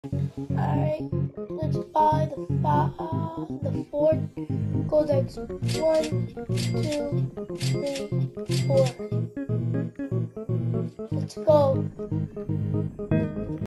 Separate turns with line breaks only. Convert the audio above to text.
Alright, let's buy the four gold eggs. 1, 2, 3, 4. Let's go.